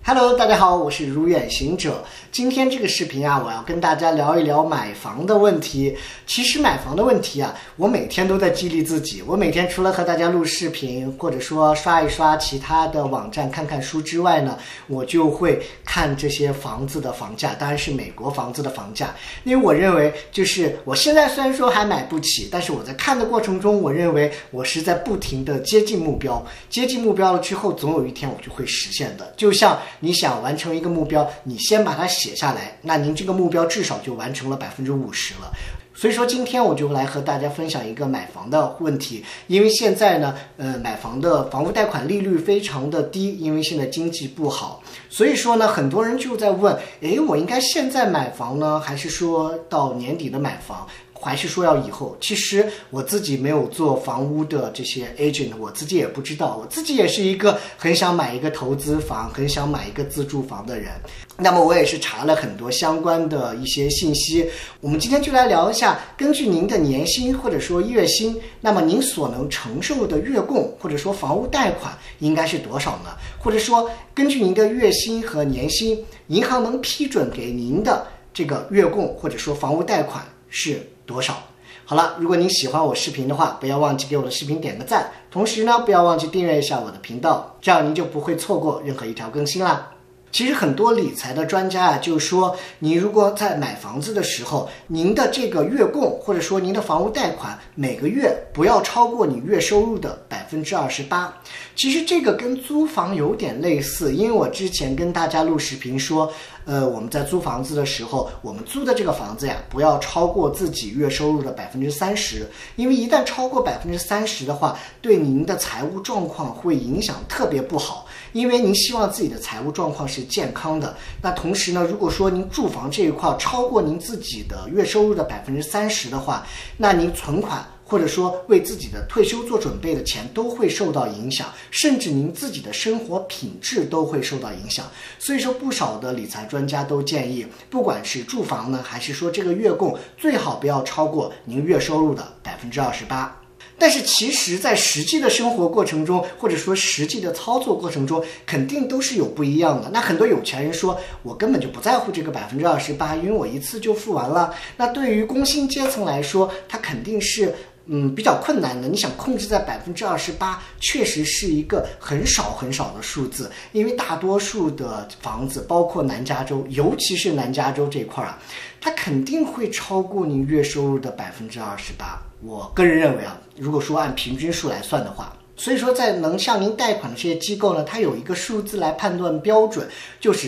Hello， 大家好，我是如远行者。今天这个视频啊，我要跟大家聊一聊买房的问题。其实买房的问题啊，我每天都在激励自己。我每天除了和大家录视频，或者说刷一刷其他的网站、看看书之外呢，我就会看这些房子的房价，当然是美国房子的房价。因为我认为，就是我现在虽然说还买不起，但是我在看的过程中，我认为我是在不停的接近目标。接近目标了之后，总有一天我就会实现的。就像你想完成一个目标，你先把它写下来，那您这个目标至少就完成了50%了。所以说今天我就来和大家分享一个买房的问题，因为现在呢，买房的房屋贷款利率非常的低，因为现在经济不好，所以说呢，很多人就在问，我应该现在买房呢，还是说到年底的买房？还是说要以后？其实我自己没有做房屋的这些 agent， 我自己也不知道。我自己也是一个很想买一个投资房，很想买一个自住房的人。那么我也是查了很多相关的一些信息。我们今天就来聊一下，根据您的年薪或者说月薪，那么您所能承受的月供或者说房屋贷款应该是多少呢？或者说根据您的月薪和年薪，银行能批准给您的这个月供或者说房屋贷款是多少？好了，如果您喜欢我视频的话，不要忘记给我的视频点个赞，同时呢，不要忘记订阅一下我的频道，这样您就不会错过任何一条更新啦。其实很多理财的专家啊，就说你如果在买房子的时候，您的这个月供或者说您的房屋贷款每个月不要超过你月收入的28%。其实这个跟租房有点类似，因为我之前跟大家录视频说，我们在租房子的时候，我们租的这个房子呀，不要超过自己月收入的30%，因为一旦超过30%的话，对您的财务状况会影响特别不好。因为您希望自己的财务状况是健康的，那同时呢，如果说您住房这一块超过您自己的月收入的30%的话，那您存款或者说为自己的退休做准备的钱都会受到影响，甚至您自己的生活品质都会受到影响。所以说不少的理财专家都建议，不管是住房呢，还是说这个月供，最好不要超过您月收入的28%。但是其实在实际的生活过程中，或者说实际的操作过程中，肯定都是有不一样的。那很多有钱人说，我根本就不在乎这个28%，因为我一次就付完了。那对于工薪阶层来说，他肯定是比较困难的。你想控制在28%，确实是一个很少很少的数字，因为大多数的房子，包括南加州，尤其是南加州这块啊，它肯定会超过您月收入的28%。我个人认为啊，如果说按平均数来算的话，所以说在能向您贷款的这些机构呢，它有一个数字来判断标准，就是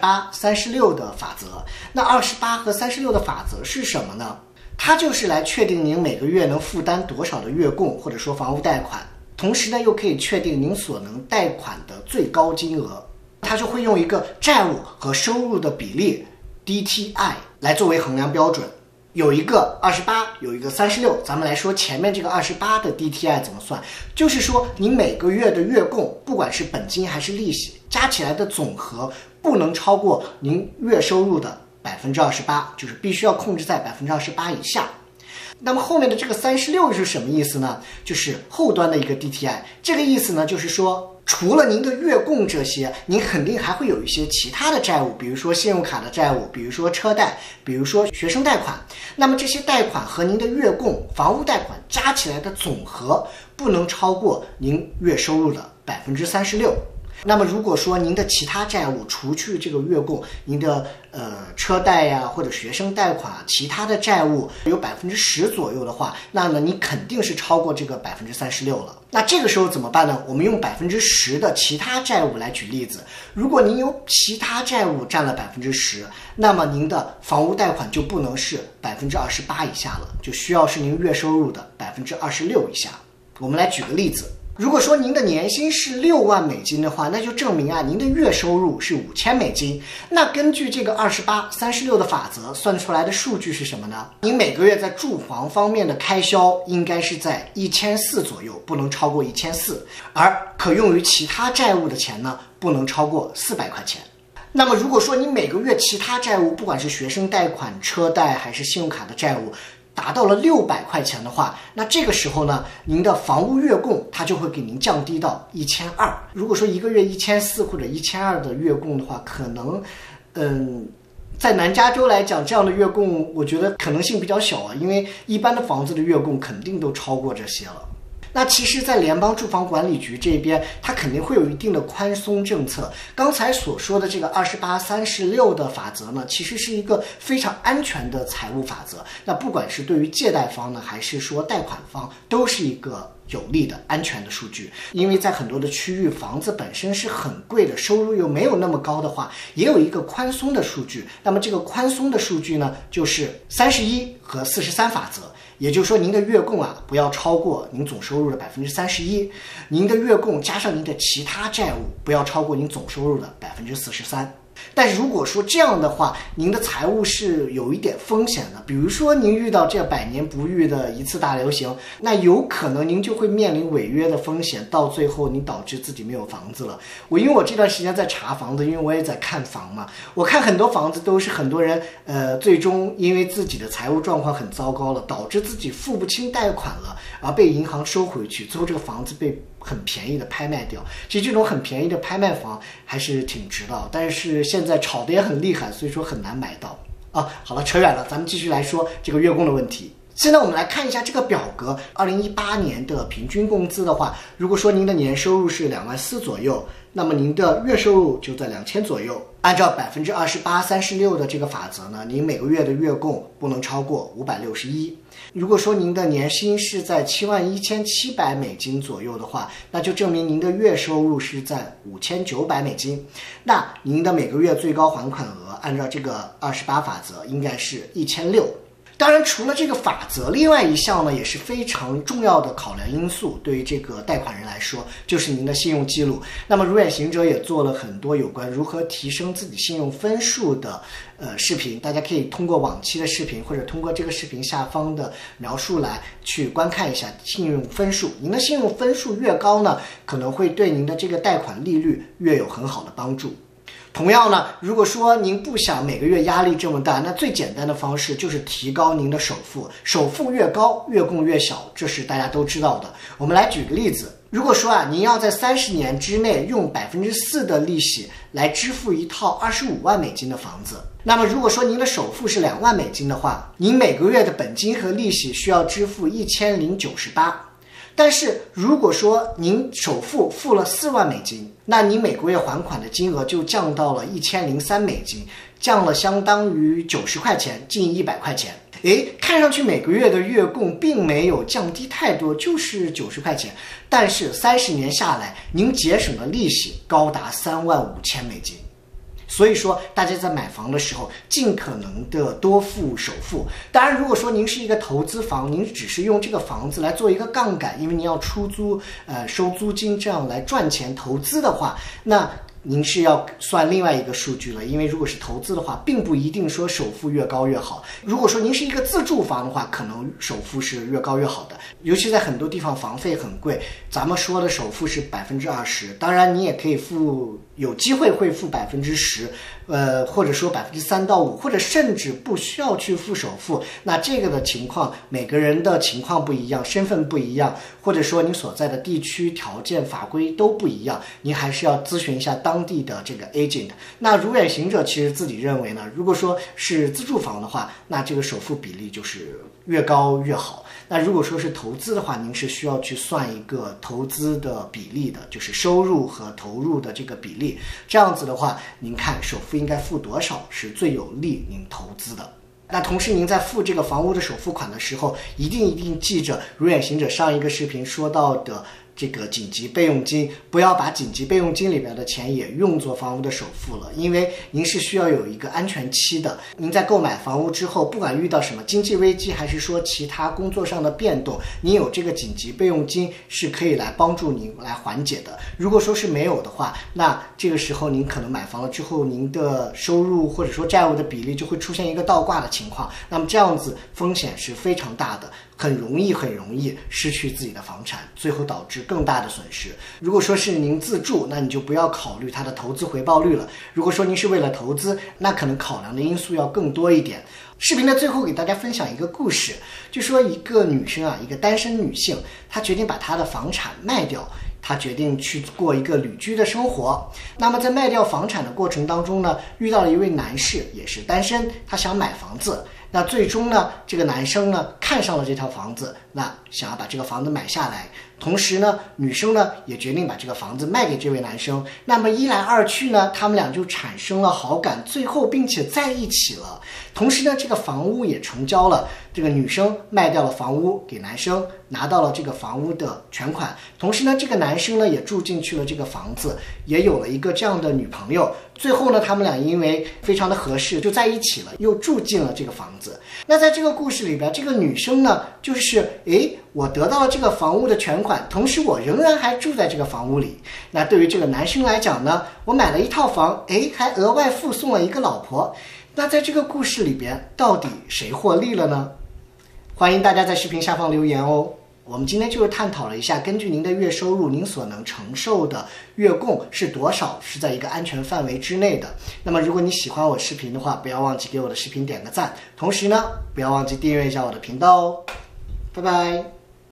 28-36的法则。那28和36的法则是什么呢？它就是来确定您每个月能负担多少的月供或者说房屋贷款，同时呢又可以确定您所能贷款的最高金额。它就会用一个债务和收入的比例 DTI 来作为衡量标准。有一个28，有一个36。咱们来说前面这个28的 DTI 怎么算，就是说你每个月的月供，不管是本金还是利息，加起来的总和不能超过您月收入的28%，就是必须要控制在28%以下。那么后面的这个36是什么意思呢？就是后端的一个 DTI。 这个意思呢，就是说除了您的月供这些，您肯定还会有一些其他的债务，比如说信用卡的债务，比如说车贷，比如说学生贷款。那么这些贷款和您的月供、房屋贷款加起来的总和不能超过您月收入的36%。那么如果说您的其他债务除去这个月供，您的车贷呀或者学生贷款其他的债务有10%左右的话，那么你肯定是超过这个36%了。那这个时候怎么办呢？我们用10%的其他债务来举例子。如果您有其他债务占了10%，那么您的房屋贷款就不能是28%以下了，就需要是您月收入的26%以下。我们来举个例子。如果说您的年薪是$6万的话，那就证明啊，您的月收入是$5000。那根据这个28-36的法则算出来的数据是什么呢？您每个月在住房方面的开销应该是在1400左右，不能超过1400，而可用于其他债务的钱呢，不能超过400块钱。那么如果说你每个月其他债务，不管是学生贷款、车贷还是信用卡的债务， 达到了600块钱的话，那这个时候呢，您的房屋月供它就会给您降低到1200。如果说一个月1400或者1200的月供的话，可能，在南加州来讲，这样的月供我觉得可能性比较小啊，因为一般的房子的月供肯定都超过这些了。那其实，在联邦住房管理局这边，它肯定会有一定的宽松政策。刚才所说的这个28-36的法则呢，其实是一个非常安全的财务法则。那不管是对于借贷方呢，还是说贷款方，都是一个有利的安全的数据。因为在很多的区域，房子本身是很贵的，收入又没有那么高的话，也有一个宽松的数据。那么这个宽松的数据呢，就是31和43法则。也就是说，您的月供不要超过您总收入的31%，您的月供加上您的其他债务不要超过您总收入的43%。但是如果说这样的话，您的财务是有一点风险的，比如说您遇到这100年不遇的一次大流行，那有可能您就会面临违约的风险，到最后您导致自己没有房子了。因为我这段时间在查房子，因为我也在看房嘛，我看很多房子都是很多人最终因为自己的财务状况很糟糕了，导致自己付不清贷款了，而被银行收回去，最后这个房子被很便宜的拍卖掉。其实这种很便宜的拍卖房还是挺值的，但是现在炒得也很厉害，所以说很难买到啊。好了，扯远了，咱们继续来说这个月供的问题。现在我们来看一下这个表格，2018年的平均工资的话，如果说您的年收入是24000左右，那么您的月收入就在2000左右。按照28-36的这个法则呢，您每个月的月供不能超过561。如果说您的年薪是在71700美金左右的话，那就证明您的月收入是在5900美金。那您的每个月最高还款额按照这个28法则应该是1600。当然，除了这个法则，另外一项呢也是非常重要的考量因素，对于这个贷款人来说，就是您的信用记录。那么如远行者也做了很多有关如何提升自己信用分数的视频，大家可以通过往期的视频或者通过这个视频下方的描述来去观看一下信用分数。您的信用分数越高呢，可能会对您的这个贷款利率越有很好的帮助。同样呢，如果说您不想每个月压力这么大，那最简单的方式就是提高您的首付，首付越高，月供越小，这是大家都知道的。我们来举个例子，如果说您要在30年之内用4%的利息来支付一套25万美金的房子，那么如果说您的首付是2万美金的话，您每个月的本金和利息需要支付1098。但是如果说您首付付了4万美金，那您每个月还款的金额就降到了1003美金，降了相当于90块钱，近100块钱。看上去每个月的月供并没有降低太多，就是90块钱，但是30年下来，您节省的利息高达35000美金。所以说，大家在买房的时候，尽可能的多付首付。当然，如果说您是一个投资房，您只是用这个房子来做一个杠杆，因为您要出租、收租金，这样来赚钱投资的话，那您是要算另外一个数据了。因为如果是投资的话，并不一定说首付越高越好。如果说您是一个自住房的话，可能首付是越高越好的。尤其在很多地方房费很贵，咱们说的首付是20%，当然你也可以有机会会付10%，或者说3%到5%，或者甚至不需要去付首付。那这个的情况，每个人的情况不一样，身份不一样，或者说你所在的地区条件法规都不一样，您还是要咨询一下当地的这个 agent。那如远行者其实自己认为呢，如果说是自住房的话，那这个首付比例就是越高越好。那如果说是投资的话，您是需要去算一个投资的比例的，就是收入和投入的这个比例。这样子的话，您看首付应该付多少是最有利您投资的。那同时您在付这个房屋的首付款的时候，一定记着如远行者上一个视频说到的这个紧急备用金，不要把紧急备用金里边的钱也用作房屋的首付了，因为您是需要有一个安全期的。您在购买房屋之后，不管遇到什么经济危机，还是说其他工作上的变动，您有这个紧急备用金是可以来帮助您来缓解的。如果说是没有的话，那这个时候您可能买房了之后，您的收入或者说债务的比例就会出现一个倒挂的情况，那么这样子风险是非常大的，很容易失去自己的房产，最后导致更大的损失。如果说是您自住，那你就不要考虑它的投资回报率了。如果说您是为了投资，那可能考量的因素要更多一点。视频的最后给大家分享一个故事，就说一个女生啊，一个单身女性，她决定把她的房产卖掉，她决定去过一个旅居的生活。那么在卖掉房产的过程当中呢，遇到了一位男士，也是单身，他想买房子。那最终呢，这个男生呢看上了这套房子，那想要把这个房子买下来。同时呢，女生呢也决定把这个房子卖给这位男生。那么一来二去呢，他们俩就产生了好感，最后并且在一起了。同时呢，这个房屋也成交了。这个女生卖掉了房屋给男生，拿到了这个房屋的全款。同时呢，这个男生呢也住进去了这个房子，也有了一个这样的女朋友。最后呢，他们俩因为非常的合适，就在一起了，又住进了这个房子。那在这个故事里边，这个女生呢，就是我得到了这个房屋的全款，同时我仍然还住在这个房屋里。那对于这个男生来讲呢，我买了一套房，还额外附送了一个老婆。那在这个故事里边，到底谁获利了呢？欢迎大家在视频下方留言哦。我们今天就是探讨了一下，根据您的月收入，您所能承受的月供是多少，是在一个安全范围之内的。那么如果你喜欢我视频的话，不要忘记给我的视频点个赞，同时呢，不要忘记订阅一下我的频道哦。拜拜。